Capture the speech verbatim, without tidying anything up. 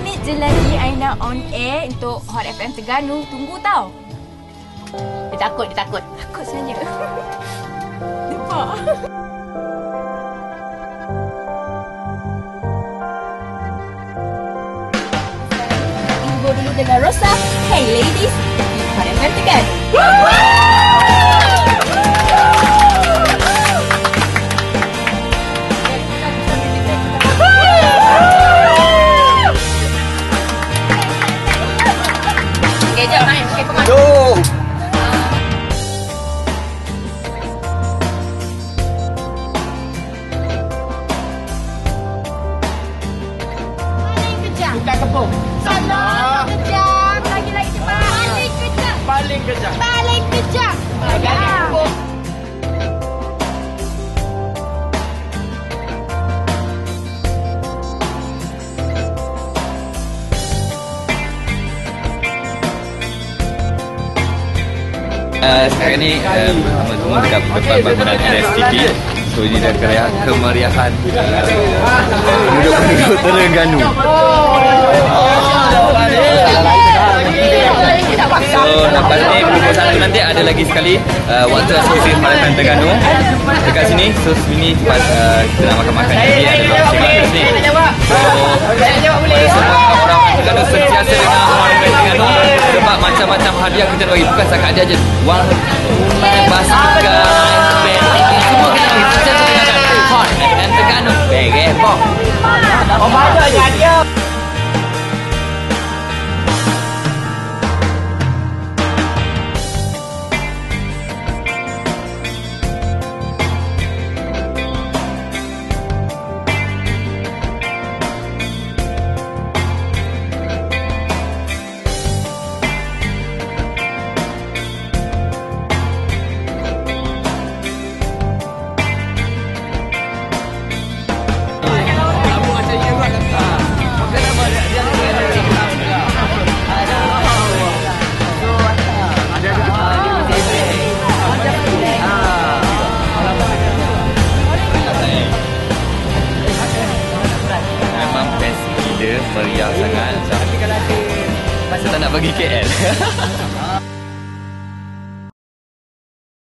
minit je lagi Aina on air untuk Hot F M Terengganu. Tunggu tau. Dia takut, dia takut. Takut sebenarnya. Nampak? Info dulu dengan Rosa. Hey ladies, Hot F M Terengganu. Kejap main, okey pemain. Jom. Paling kejam. Bukan kepung. Salah. Kejam. Lagi-lagi cepat. Paling kejam. Paling kejam. Paling kejam. Paling kepung. Uh, sekarang ni uh, bersama semua dekat depan bangunan R S T P. So ini dah kemeriahan, kemeriahan uh, penduduk-penduduk Terengganu. So lepas ni pukul satu nanti ada lagi sekali uh, waktu asosiasi Marathon Terengganu dekat sini. So sini tempat uh, kita nak makan-makan. Jadi ada launching kat sini. So pada semua orang Terengganu sentiasa dengan Marathon Terengganu. Sebab macam-macam hadiah kita bagi. Bukan setakat dia je. Wang tunai, basikal, band, semua kita bagi. Sentiasa dengan Hot F M Terengganu. Bege pok. Oh, mana je hadiah? Meriah sangat. Masa tak nak pergi K L.